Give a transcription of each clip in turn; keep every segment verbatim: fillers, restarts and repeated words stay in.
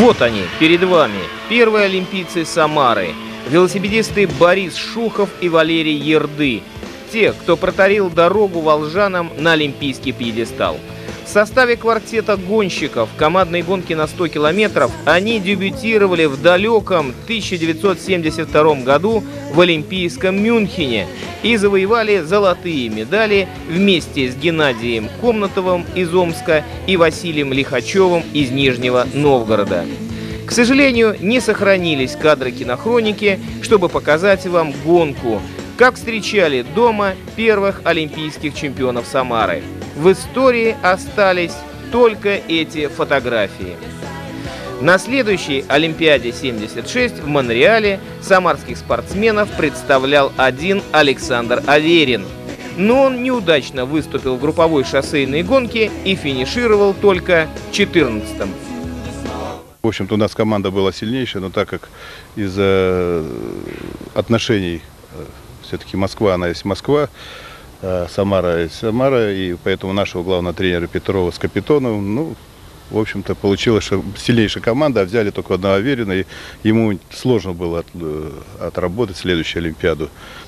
Вот они, перед вами, первые олимпийцы Самары, велосипедисты Борис Шухов и Валерий Ерды, те, кто протарил дорогу волжанам на олимпийский пьедестал. В составе квартета гонщиков командной гонки на сто километров они дебютировали в далеком тысяча девятьсот семьдесят втором году в Олимпийском Мюнхене и завоевали золотые медали вместе с Геннадием Комнатовым из Омска и Василием Лихачевым из Нижнего Новгорода. К сожалению, не сохранились кадры кинохроники, чтобы показать вам гонку, как встречали дома первых олимпийских чемпионов Самары. В истории остались только эти фотографии. На следующей Олимпиаде семьдесят шесть в Монреале самарских спортсменов представлял один Александр Аверин. Но он неудачно выступил в групповой шоссейной гонке и финишировал только четырнадцатым. В общем-то, у нас команда была сильнейшая, но так как из-за отношений, все-таки Москва, она есть Москва, Самара есть Самара, и поэтому нашего главного тренера Петрова с Капитоновым, ну, в общем-то, получилось, что сильнейшая команда, а взяли только одного Аверина, и ему сложно было от, отработать следующую Олимпиаду.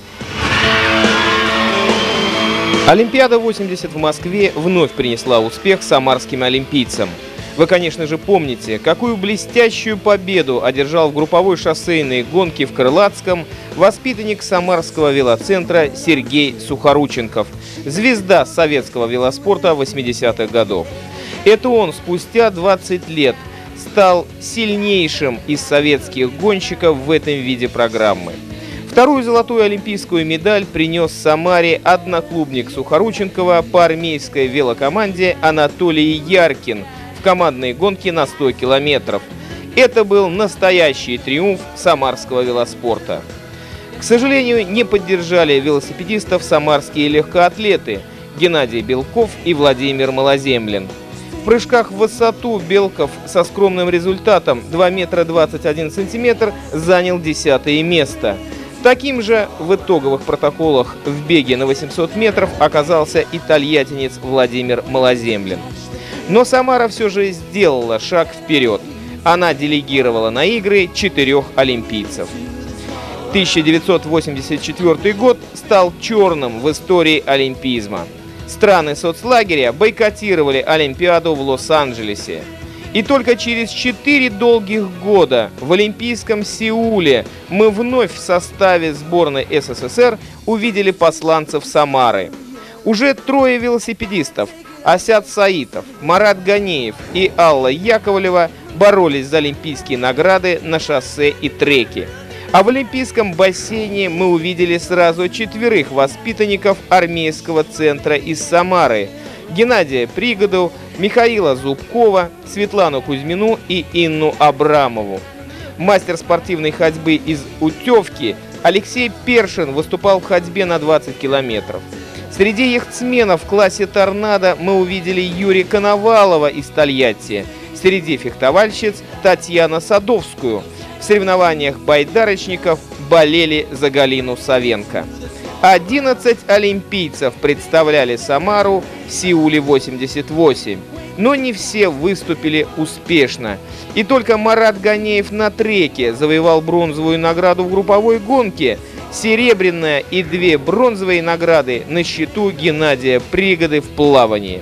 Олимпиада восемьдесят в Москве вновь принесла успех самарским олимпийцам. Вы, конечно же, помните, какую блестящую победу одержал в групповой шоссейной гонке в Крылатском воспитанник самарского велоцентра Сергей Сухорученков, звезда советского велоспорта восьмидесятых годов. Это он спустя двадцать лет стал сильнейшим из советских гонщиков в этом виде программы. Вторую золотую олимпийскую медаль принес Самаре одноклубник Сухорученкова по армейской велокоманде Анатолий Яркин в командной гонке на сто километров. Это был настоящий триумф самарского велоспорта. К сожалению, не поддержали велосипедистов самарские легкоатлеты Геннадий Белков и Владимир Малоземлин. В прыжках в высоту Белков со скромным результатом два метра двадцать один сантиметр занял десятое место. Таким же в итоговых протоколах в беге на восемьсот метров оказался и тольяттинец Владимир Малоземлин. Но Самара все же сделала шаг вперед. Она делегировала на игры четырех олимпийцев. тысяча девятьсот восемьдесят четвёртый год стал черным в истории олимпизма. Страны соцлагеря бойкотировали Олимпиаду в Лос-Анджелесе. И только через четыре долгих года в Олимпийском Сеуле мы вновь в составе сборной СССР увидели посланцев Самары. Уже трое велосипедистов – Асят Саитов, Марат Ганеев и Алла Яковлева боролись за олимпийские награды на шоссе и треке. А в Олимпийском бассейне мы увидели сразу четверых воспитанников армейского центра из Самары – Геннадия Пригоду, Михаила Зубкова, Светлану Кузьмину и Инну Абрамову. Мастер спортивной ходьбы из Утевки Алексей Першин выступал в ходьбе на двадцать километров. Среди яхтсменов в классе «Торнадо» мы увидели Юрия Коновалова из Тольятти. Среди фехтовальщиц Татьяну Садовскую. В соревнованиях байдарочников болели за Галину Савенко. одиннадцать олимпийцев представляли Самару в Сеуле восемьдесят восемь. Но не все выступили успешно. И только Марат Ганеев на треке завоевал бронзовую награду в групповой гонке. Серебряная и две бронзовые награды на счету Геннадия Пригоды в плавании.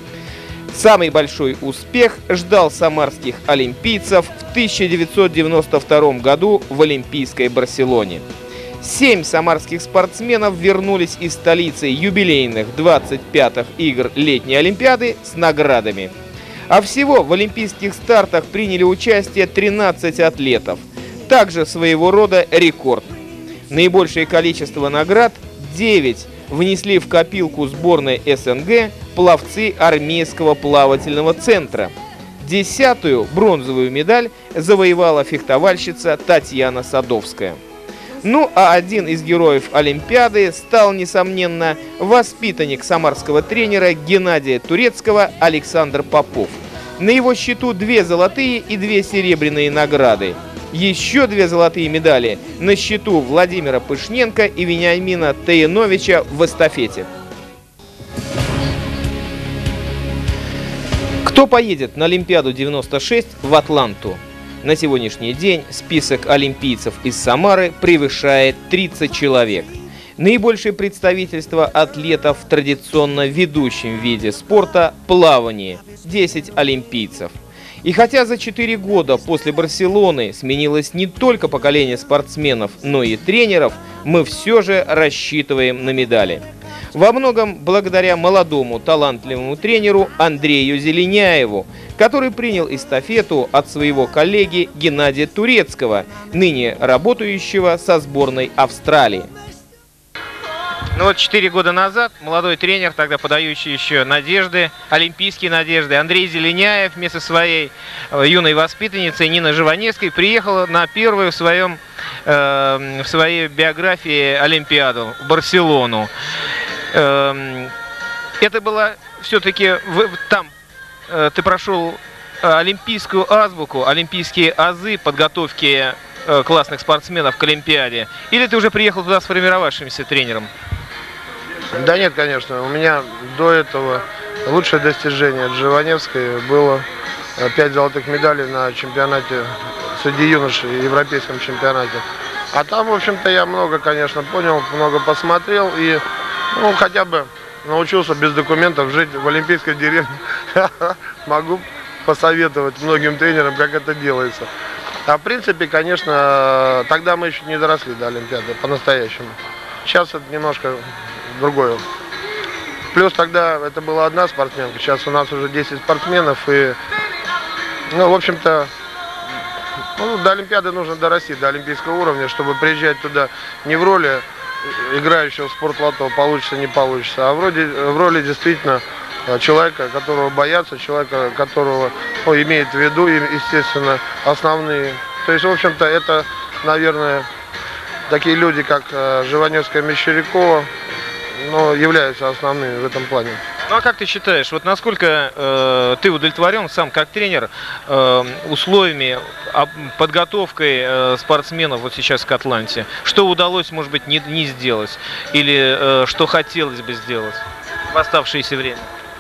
Самый большой успех ждал самарских олимпийцев в тысяча девятьсот девяносто втором году в Олимпийской Барселоне. Семь самарских спортсменов вернулись из столицы юбилейных двадцать пятых игр летней Олимпиады с наградами. А всего в олимпийских стартах приняли участие тринадцать атлетов. Также своего рода рекорд. Наибольшее количество наград – девять – внесли в копилку сборной СНГ пловцы армейского плавательного центра. Десятую бронзовую медаль завоевала фехтовальщица Татьяна Садовская. Ну а один из героев Олимпиады стал, несомненно, воспитанник самарского тренера Геннадия Турецкого Александр Попов. На его счету две золотые и две серебряные награды. Еще две золотые медали на счету Владимира Пышненко и Вениамина Таяновича в эстафете. Кто поедет на Олимпиаду девяносто шесть в Атланту? На сегодняшний день список олимпийцев из Самары превышает тридцать человек. Наибольшее представительство атлетов в традиционно ведущем виде спорта – плавании – десять олимпийцев. И хотя за четыре года после Барселоны сменилось не только поколение спортсменов, но и тренеров, мы все же рассчитываем на медали. Во многом благодаря молодому талантливому тренеру Андрею Зеленяеву, который принял эстафету от своего коллеги Геннадия Турецкого, ныне работающего со сборной Австралии. Ну вот четыре года назад молодой тренер, тогда подающий еще надежды, олимпийские надежды, Андрей Зеленяев вместе со своей юной воспитанницей Ниной Живаневской приехал на первую в, своем, э, в своей биографии Олимпиаду в Барселону. Э, это было все-таки там э, ты прошел олимпийскую азбуку, олимпийские азы подготовки э, классных спортсменов к Олимпиаде, или ты уже приехал туда сформировавшимся тренером? Да нет, конечно. У меня до этого лучшее достижение от Живаневской было пять золотых медалей на чемпионате среди юношей, европейском чемпионате. А там, в общем-то, я много, конечно, понял, много посмотрел и, ну, хотя бы научился без документов жить в олимпийской деревне. Могу посоветовать многим тренерам, как это делается. А в принципе, конечно, тогда мы еще не доросли до Олимпиады по-настоящему. Сейчас это немножко другое. Плюс тогда это была одна спортсменка, сейчас у нас уже десять спортсменов. И, ну, в общем-то, ну, до Олимпиады нужно дорасти, до олимпийского уровня, чтобы приезжать туда не в роли играющего в спортлото, получится, не получится, а вроде, в роли действительно человека, которого боятся, человека, которого, ну, имеет в виду, естественно, основные. То есть, в общем-то, это, наверное, такие люди, как Живаневская, Мещерякова, но являются основными в этом плане. Ну а как ты считаешь, вот насколько э, ты удовлетворен сам как тренер э, условиями, подготовкой э, спортсменов вот сейчас к Атланте? Что удалось, может быть, не, не сделать? Или э, что хотелось бы сделать в оставшееся время?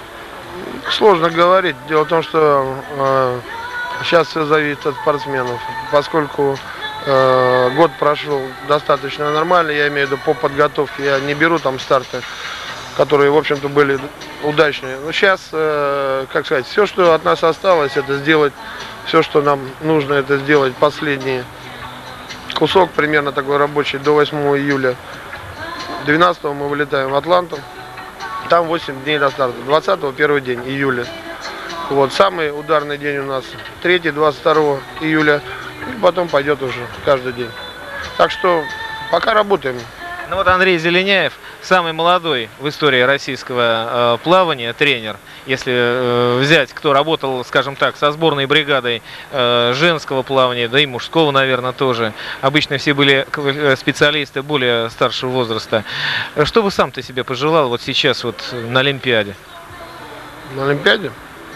Сложно говорить. Дело в том, что э, сейчас все зависит от спортсменов, поскольку э, год прошел достаточно нормально, я имею в виду по подготовке, я не беру там старты, которые, в общем-то, были удачные. Но сейчас, э, как сказать, все, что от нас осталось, это сделать все, что нам нужно, это сделать последний кусок, примерно такой рабочий, до восьмого июля. двенадцатого мы вылетаем в Атланту. Там восемь дней до старта. двадцатого первый день июля. Вот, самый ударный день у нас третий, двадцать второго июля. И потом пойдет уже каждый день. Так что пока работаем. Ну вот Андрей Зеленяев, самый молодой в истории российского э, плавания тренер. Если э, взять, кто работал, скажем так, со сборной бригадой э, женского плавания, да и мужского, наверное, тоже. Обычно все были специалисты более старшего возраста. Что бы сам ты себе пожелал вот сейчас вот на Олимпиаде? На Олимпиаде?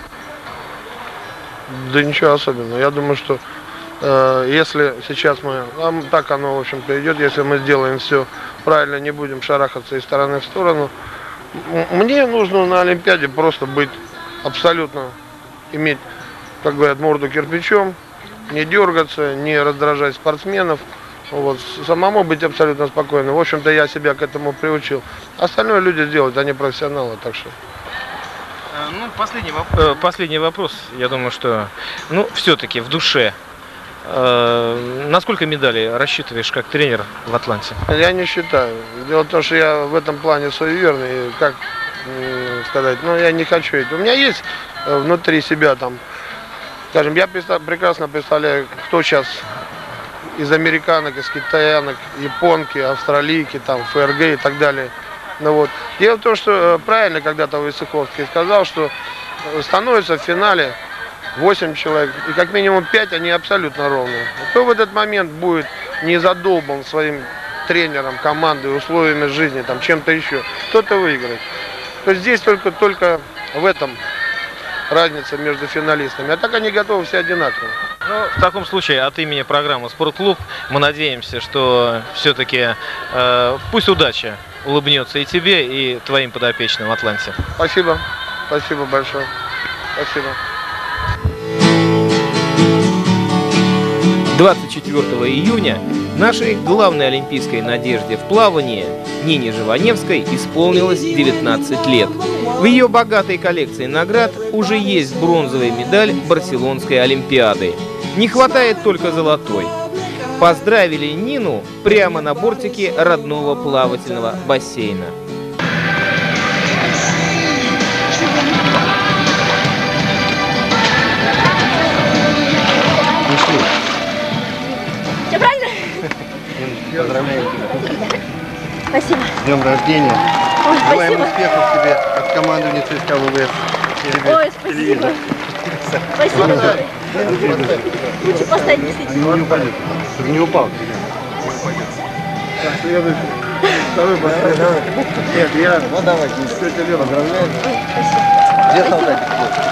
Да ничего особенного. Я думаю, что э, если сейчас мы, а так оно, в общем-то, идет, если мы сделаем все правильно, не будем шарахаться из стороны в сторону. Мне нужно на Олимпиаде просто быть абсолютно, иметь, как говорят, морду кирпичом, не дергаться, не раздражать спортсменов, вот, самому быть абсолютно спокойным. В общем-то, я себя к этому приучил. Остальное люди делают, они профессионалы, так что. Ну, последний, воп- последний вопрос, я думаю, что, ну, все-таки в душе. Э, на сколько медалей рассчитываешь как тренер в Атланте? Я не считаю. Дело в том, что я в этом плане суеверный, как э, сказать, ну я не хочу это. У меня есть э, внутри себя там, скажем, я представ, прекрасно представляю, кто сейчас из американок, из китаянок, японки, австралийки, там, ФРГ и так далее. Ну, вот. Дело в том, что э, правильно когда-то Войцеховский сказал, что становится в финале восемь человек, и как минимум пять, они абсолютно ровные. Кто в этот момент будет не задолбан своим тренером, командой, условиями жизни, там, чем-то еще, кто-то выиграет. То есть здесь только, только в этом разница между финалистами. А так они готовы все одинаково. Ну, в таком случае от имени программы «Спортклуб» мы надеемся, что все-таки э, пусть удача улыбнется и тебе, и твоим подопечным в Атланте. Спасибо. Спасибо большое. Спасибо. двадцать четвёртого июня нашей главной олимпийской надежде в плавании Нине Живаневской исполнилось девятнадцать лет. В ее богатой коллекции наград уже есть бронзовая медаль Барселонской Олимпиады. Не хватает только золотой. Поздравили Нину прямо на бортике родного плавательного бассейна. Все правильно? Поздравляем тебя. Спасибо. С днем рождения. Ой, Желаем спасибо. успехов тебе от командования ЦСКА ВВС. Ой, спасибо. Спасибо. Лучше поставить действительно. Не упали. Чтобы не упал. Так, следующий. Второй поставь. Нет, я. Вот давайте. Тетя Лена, поздравляю. Спасибо. Где солдатик?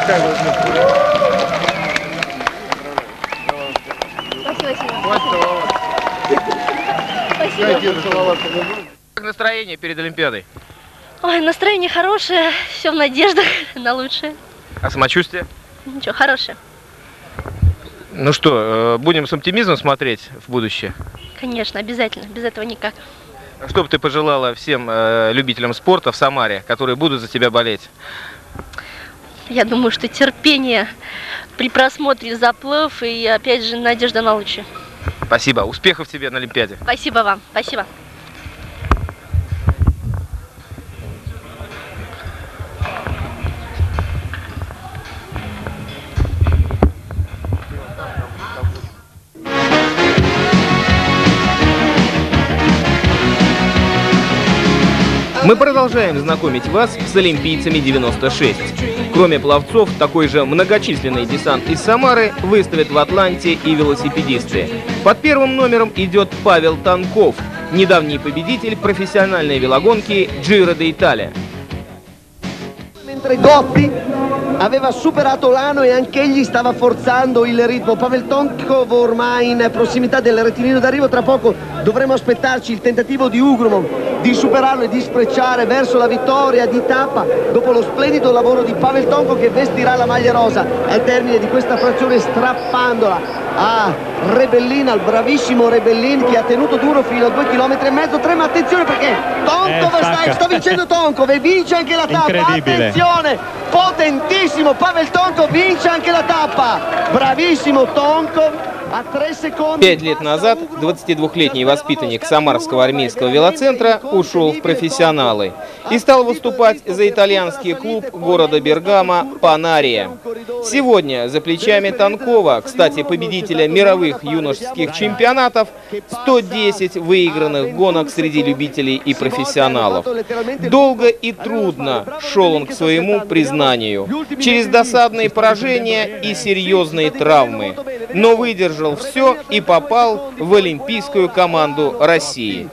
Спасибо. Спасибо. Как настроение перед Олимпиадой? Ой, настроение хорошее, все в надеждах на лучшее. А самочувствие? Ничего, хорошее. Ну что, будем с оптимизмом смотреть в будущее? Конечно, обязательно, без этого никак. Что бы ты пожелала всем э, любителям спорта в Самаре, которые будут за тебя болеть? Я думаю, что терпение при просмотре заплыв и, опять же, надежда на лучшее. Спасибо. Успехов тебе на Олимпиаде. Спасибо вам. Спасибо. Мы продолжаем знакомить вас с олимпийцами девяносто шесть. Кроме пловцов, такой же многочисленный десант из Самары выставят в Атланте и велосипедисты. Под первым номером идет Павел Тонков, недавний победитель профессиональной велогонки Giro d'Italia. Mentre Gotti aveva superato l'Ano e anch'egli stava forzando il ritmo. Pavel Tonkov ormai in prossimità del rettilineo d'arrivo, tra poco dovremo aspettarci il tentativo di Ugrumov di superarlo e di sprecciare verso la vittoria di tappa dopo lo splendido lavoro di Pavel Tonkov, che vestirà la maglia rosa al termine di questa frazione, strappandola a Rebellin, al bravissimo Rebellin, che ha tenuto duro fino a due chilometri e mezzo. Tre, ma attenzione perché Tonkov Eh, sta, stacca. sta vincendo Tonkov e vince anche la tappa. Incredibile. Attenzione, potentissimo Pavel Tonkov, vince anche la tappa. Bravissimo Tonkov. Пять лет назад двадцатидвухлетний воспитанник Самарского армейского велоцентра ушел в профессионалы и стал выступать за итальянский клуб города Бергамо «Панария». Сегодня за плечами Тонкова, кстати, победителя мировых юношеских чемпионатов, сто десять выигранных гонок среди любителей и профессионалов. Долго и трудно шел он к своему признанию, через досадные поражения и серьезные травмы, но выдержал все и попал в олимпийскую команду России.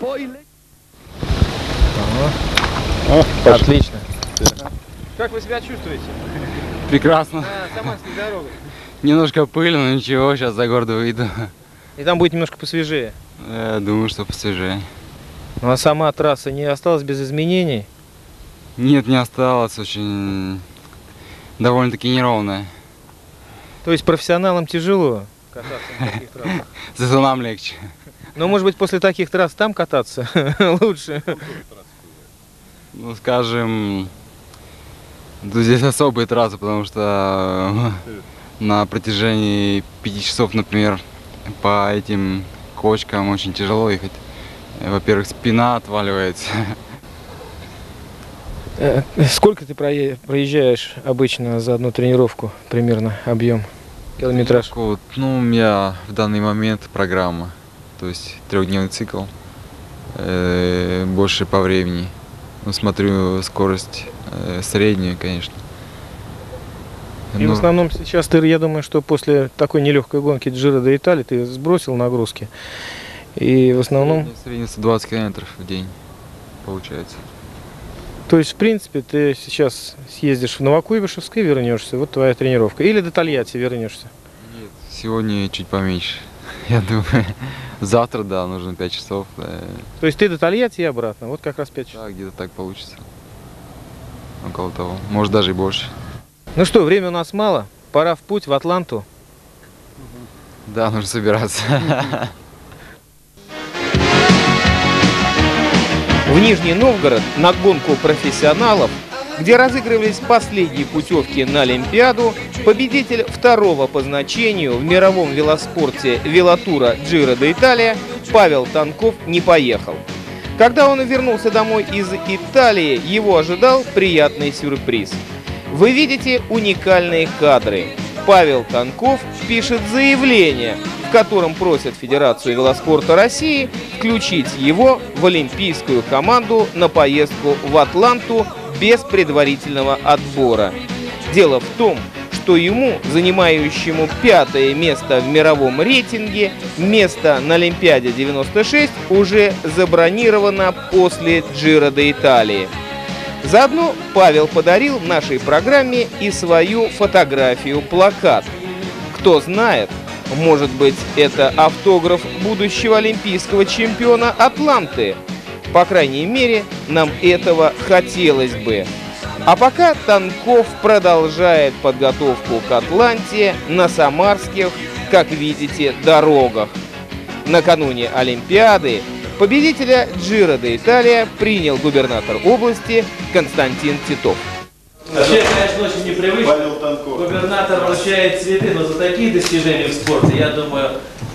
Отлично. Как вы себя чувствуете? Прекрасно. На самарских дорогах. Немножко пыльно, но ничего, сейчас за город выйду. И там будет немножко посвежее. Я думаю, что посвежее. Ну а сама трасса не осталась без изменений? Нет, не осталось, очень довольно-таки неровная. То есть профессионалам тяжело кататься на таких трассах? Зато нам легче. Но может быть после таких трасс там кататься лучше? Ну, скажем, тут здесь особые трассы, потому что на протяжении пяти часов, например, по этим кочкам очень тяжело ехать. Во-первых, спина отваливается. Сколько ты проезжаешь обычно за одну тренировку, примерно объем, километраж? Вот, ну, у меня в данный момент программа, то есть трехдневный цикл, э, больше по времени. Ну, смотрю скорость э, среднюю, конечно. И в основном сейчас ты, я думаю, что после такой нелегкой гонки Giro d'Italia ты сбросил нагрузки. И в основном... Средний сто двадцать километров в день получается. То есть, в принципе, ты сейчас съездишь в Новокуйбышевск и вернешься. Вот твоя тренировка. Или до Тольятти вернешься? Нет, сегодня чуть поменьше. Я думаю, завтра, да, нужно пять часов. То есть ты до Тольятти и обратно? Вот как раз пять часов? Да, где-то так получится. Около того. Может, даже и больше. Ну что, время у нас мало. Пора в путь в Атланту. Да, нужно собираться. В Нижний Новгород на гонку профессионалов, где разыгрывались последние путевки на Олимпиаду, победитель второго по значению в мировом велоспорте велотура Джиро д'Италия Павел Тонков не поехал. Когда он вернулся домой из Италии, его ожидал приятный сюрприз. Вы видите уникальные кадры. Павел Тонков пишет заявление, в котором просит Федерацию велоспорта России включить его в олимпийскую команду на поездку в Атланту без предварительного отбора. Дело в том, что ему, занимающему пятое место в мировом рейтинге, место на Олимпиаде девяносто шесть уже забронировано после Джиро д'Италии. Заодно Павел подарил нашей программе и свою фотографию-плакат. Кто знает, может быть, это автограф будущего олимпийского чемпиона Атланты. По крайней мере, нам этого хотелось бы. А пока Тонков продолжает подготовку к Атланте на самарских, как видите, дорогах. Накануне Олимпиады победителя Джиро д'Италия принял губернатор области Константин Титов. Вообще, конечно, очень непривычно. Губернатор вручает цветы, но за такие достижения в спорте, я думаю,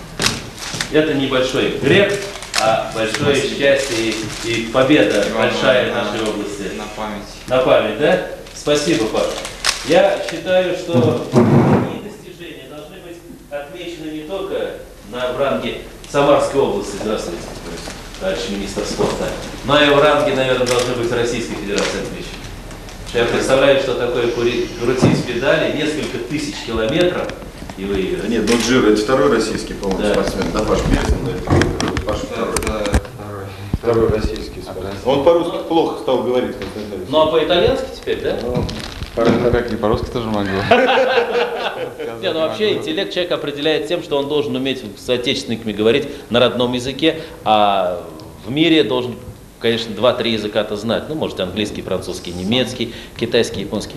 это небольшой грех, а большое счастье и, и победа большая в нашей области. На память. На память, да? Спасибо, Паш. Я считаю, что такие достижения должны быть отмечены не только на, в ранге Самарской области, здравствуйте, товарищ министр спорта, но и в ранге, наверное, должны быть Российской Федерации отмечены. Я представляю, что такое крутить педали, несколько тысяч километров и выиграть. Нет, ну Джиро это второй российский, по-моему, да. спортсмен. Да, Паш Березин, да, Паш второй. Да, второй. Второй российский спортсмен. Он по-русски плохо стал говорить, Константин. Ну а по-итальянски теперь, да? Ну, как и по-русски тоже могу. Не, ну вообще интеллект человек определяет тем, что он должен уметь с отечественниками говорить на родном языке, а в мире должен, конечно, два-три языка-то знать. Ну, может, английский, французский, немецкий, китайский, японский.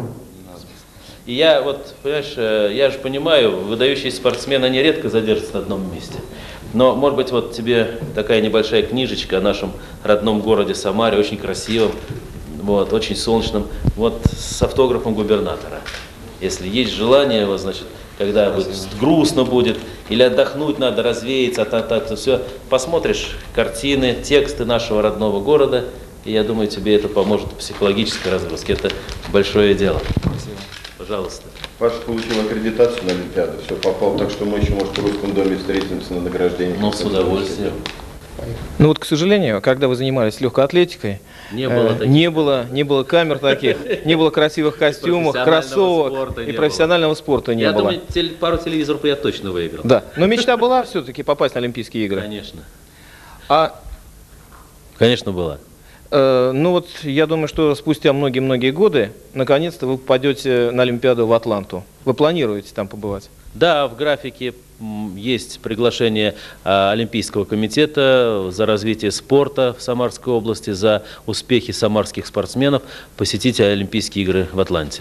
И я вот, понимаешь, я же понимаю, выдающиеся спортсмены, они редко задержатся на одном месте. Но, может быть, вот тебе такая небольшая книжечка о нашем родном городе Самаре, очень красивом, вот, очень солнечном, вот с автографом губернатора. Если есть желание, вот, значит, когда будет грустно будет, или отдохнуть надо, развеяться, а так, так, то все, посмотришь картины, тексты нашего родного города, и я думаю, тебе это поможет в психологической разгрузке. Это большое дело. Спасибо. Пожалуйста. Паша получил аккредитацию на Олимпиаду, все попал, так что мы еще, может, в Русском доме встретимся на награждении. Ну, с удовольствием. Ну вот, к сожалению, когда вы занимались легкой атлетикой, не было, э, не было, не было камер таких, не было красивых костюмов, кроссовок и профессионального спорта не было. Я было. думаю, теле, пару телевизоров я точно выиграл. Да, но мечта была все-таки попасть на Олимпийские игры. Конечно. А, Конечно, была. э, ну вот, я думаю, что спустя многие-многие годы, наконец-то вы попадете на Олимпиаду в Атланту. Вы планируете там побывать? Да, в графике есть приглашение а, Олимпийского комитета за развитие спорта в Самарской области, за успехи самарских спортсменов посетить Олимпийские игры в Атланте.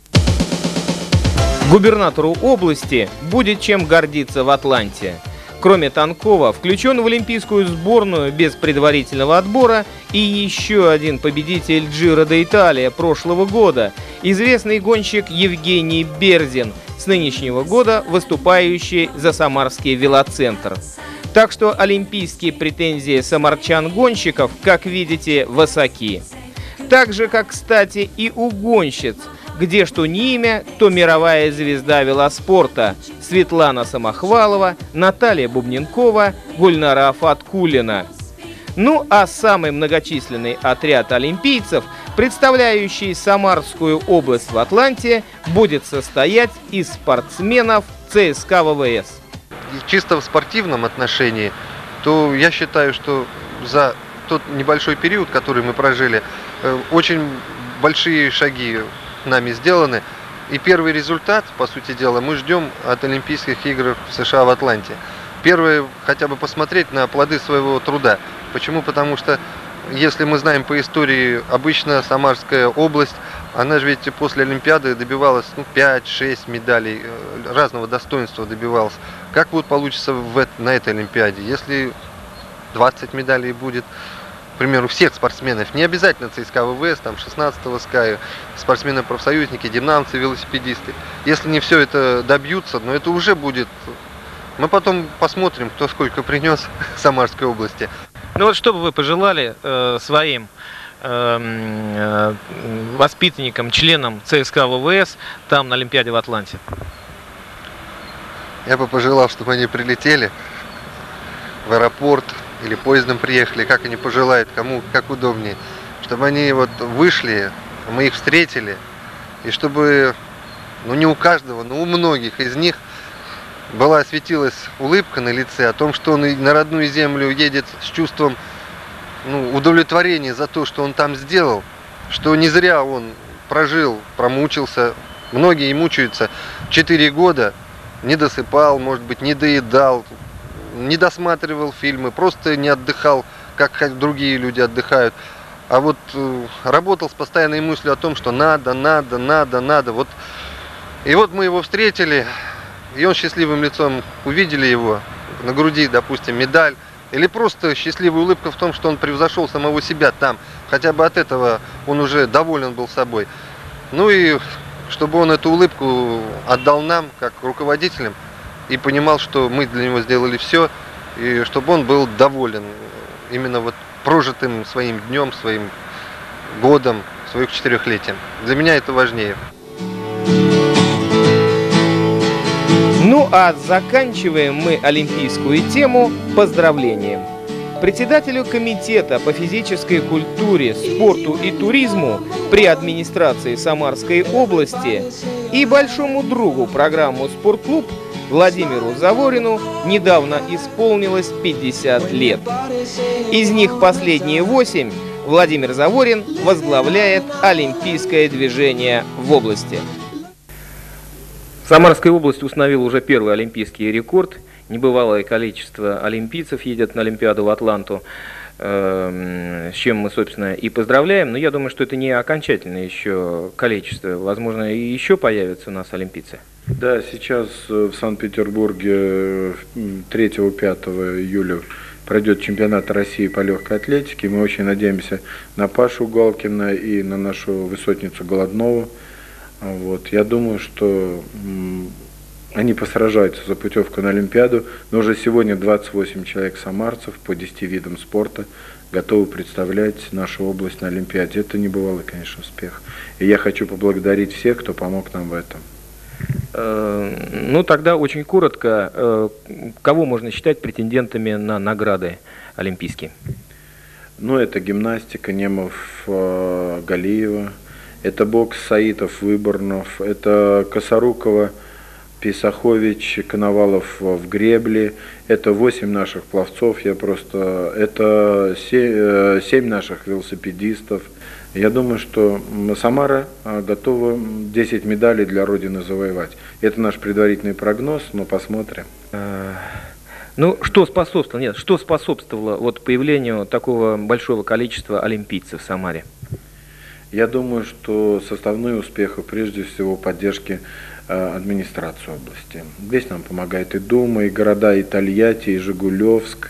Губернатору области будет чем гордиться в Атланте. Кроме Тонкова, включен в олимпийскую сборную без предварительного отбора и еще один победитель Джиро д'Италия прошлого года, известный гонщик Евгений Берзин, с нынешнего года выступающий за Самарский велоцентр. Так что олимпийские претензии самарчан-гонщиков, как видите, высоки. Так же, как, кстати, и у гонщиц, где что ни имя, то мировая звезда велоспорта Светлана Самохвалова, Наталья Бубненкова, Гульнара Фаткуллина. Ну а самый многочисленный отряд олимпийцев, представляющий Самарскую область в Атланте, будет состоять из спортсменов ЦСКА ВВС. Чисто в спортивном отношении, то я считаю, что за тот небольшой период, который мы прожили, очень большие шаги нами сделаны. И первый результат, по сути дела, мы ждем от Олимпийских игр в США в Атланте. Первое, хотя бы посмотреть на плоды своего труда. Почему? Потому что, если мы знаем по истории, обычно Самарская область, она же ведь после Олимпиады добивалась ну, пять-шесть медалей, разного достоинства добивалась. как вот получится в, на этой Олимпиаде. Если двадцать медалей будет, к примеру, всех спортсменов, не обязательно ЦСКА ВВС, там шестнадцатого СКА, спортсмены-профсоюзники, динамцы, велосипедисты. Если не все это добьются, но это уже будет... Мы потом посмотрим, кто сколько принес Самарской области. Ну вот что бы вы пожелали э, своим э, э, воспитанникам, членам ЦСКА ВВС там на Олимпиаде в Атланте? Я бы пожелал, чтобы они прилетели в аэропорт или поездом приехали, как они пожелают, кому как удобнее. Чтобы они вот вышли, мы их встретили, и чтобы, ну не у каждого, но у многих из них была осветилась улыбка на лице о том, что он на родную землю едет с чувством, ну, удовлетворения за то, что он там сделал, что не зря он прожил, промучился, многие мучаются четыре года, не досыпал, может быть, не доедал, не досматривал фильмы, просто не отдыхал, как другие люди отдыхают. А вот э, работал с постоянной мыслью о том, что надо, надо, надо, надо. Вот. И вот мы его встретили, и он счастливым лицом, увидели его, на груди, допустим, медаль, или просто счастливая улыбка в том, что он превзошел самого себя там. Хотя бы от этого он уже доволен был собой. Ну и чтобы он эту улыбку отдал нам, как руководителям, и понимал, что мы для него сделали все, и чтобы он был доволен именно вот прожитым своим днем, своим годом, своим четырехлетием. Для меня это важнее. Ну а заканчиваем мы олимпийскую тему поздравлением. Председателю комитета по физической культуре, спорту и туризму при администрации Самарской области и большому другу программы «Спортклуб» Владимиру Заворину недавно исполнилось пятьдесят лет. Из них последние восемь Владимир Заворин возглавляет олимпийское движение в области. Самарская область установила уже первый олимпийский рекорд. Небывалое количество олимпийцев едет на Олимпиаду в Атланту, с чем мы, собственно, и поздравляем. Но я думаю, что это не окончательное еще количество. Возможно, и еще появятся у нас олимпийцы. Да, сейчас в Санкт-Петербурге третьего-пятого июля пройдет чемпионат России по легкой атлетике. Мы очень надеемся на Пашу Галкина и на нашу высотницу Голоднову. Вот. Я думаю, что они посражаются за путевку на Олимпиаду, но уже сегодня двадцать восемь человек самарцев по десяти видам спорта готовы представлять нашу область на Олимпиаде. Это небывалый, конечно, успех. И я хочу поблагодарить всех, кто помог нам в этом. Ну, тогда очень коротко, кого можно считать претендентами на награды олимпийские? Ну, это гимнастика, Немов, Галиева, это бокс, Саитов, Выборнов, это Косорукова, Писахович, Коновалов в гребле, это восемь наших пловцов, я просто, это семь наших велосипедистов. Я думаю, что Самара готова десять медалей для Родины завоевать. Это наш предварительный прогноз, но посмотрим. Ну, что способствовало, нет, что способствовало вот появлению такого большого количества олимпийцев в Самаре? Я думаю, что составной успех, прежде всего, поддержки администрации области. Здесь нам помогает и Дума, и города, и Тольятти, и Жигулевск,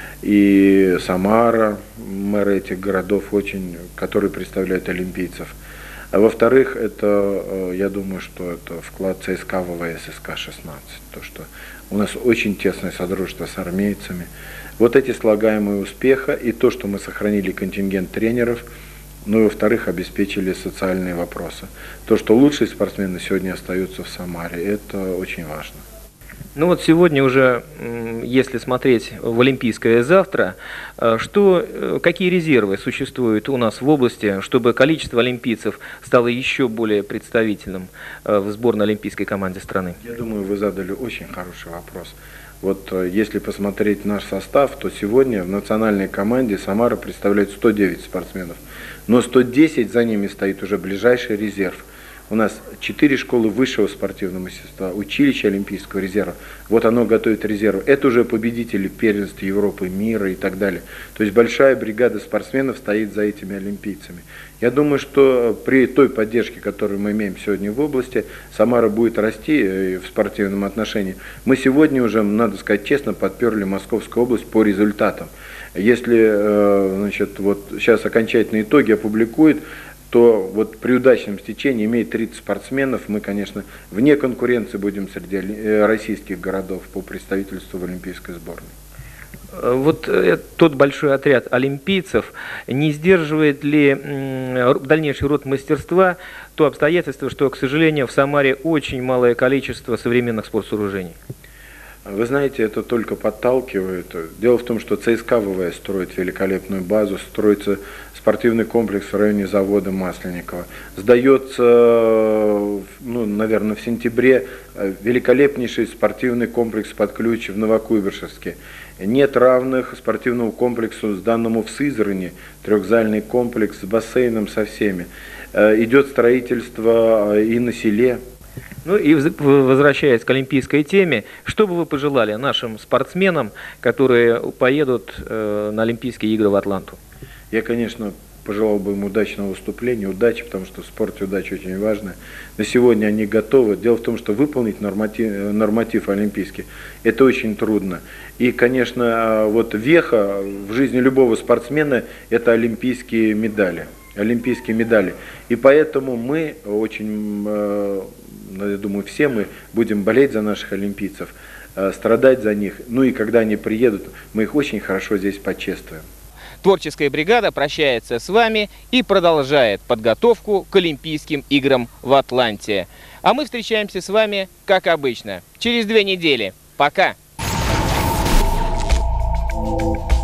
и Самара, мэры этих городов, очень, которые представляют олимпийцев. А во-вторых, это, я думаю, что это вклад ЦСКА ВВС СК шестнадцать, то, что у нас очень тесное содружество с армейцами. Вот эти слагаемые успеха и то, что мы сохранили контингент тренеров, ну и во-вторых, обеспечили социальные вопросы. То, что лучшие спортсмены сегодня остаются в Самаре, это очень важно. Ну вот сегодня уже, если смотреть в олимпийское завтра, что, какие резервы существуют у нас в области, чтобы количество олимпийцев стало еще более представительным в сборной олимпийской команде страны? Я думаю, вы задали очень хороший вопрос. Вот если посмотреть наш состав, то сегодня в национальной команде Самара представляет сто девять спортсменов, но сто десять за ними стоит уже ближайший резерв. У нас четыре школы высшего спортивного мастерства, училище Олимпийского резерва. Вот оно готовит резерв. Это уже победители первенств Европы, мира и так далее. То есть большая бригада спортсменов стоит за этими олимпийцами. Я думаю, что при той поддержке, которую мы имеем сегодня в области, Самара будет расти в спортивном отношении. Мы сегодня уже, надо сказать честно, подперли Московскую область по результатам. Если, значит, вот сейчас окончательные итоги опубликуют, то вот при удачном стечении, имея тридцать спортсменов, мы, конечно, вне конкуренции будем среди российских городов по представительству в олимпийской сборной. Вот тот большой отряд олимпийцев не сдерживает ли дальнейший рост мастерства то обстоятельство, что, к сожалению, в Самаре очень малое количество современных спортсооружений? Вы знаете, это только подталкивает. Дело в том, что ЦСКА ВВС строит великолепную базу, строится спортивный комплекс в районе завода Масленникова. Сдается, ну, наверное, в сентябре великолепнейший спортивный комплекс под ключ в Новокуйбышевске. Нет равных спортивному комплексу, сданному в Сызрани, трехзальный комплекс с бассейном со всеми. Идет строительство и на селе. Ну и возвращаясь к олимпийской теме, что бы вы пожелали нашим спортсменам, которые поедут на Олимпийские игры в Атланту? Я, конечно, пожелал бы им удачного выступления, удачи, потому что в спорте удача очень важна. На сегодня они готовы. Дело в том, что выполнить норматив, норматив олимпийский – это очень трудно. И, конечно, вот веха в жизни любого спортсмена – это олимпийские медали. Олимпийские медали. И поэтому мы очень, я думаю, все мы будем болеть за наших олимпийцев, страдать за них. Ну и когда они приедут, мы их очень хорошо здесь почествуем. Творческая бригада прощается с вами и продолжает подготовку к Олимпийским играм в Атланте. А мы встречаемся с вами, как обычно, через две недели. Пока!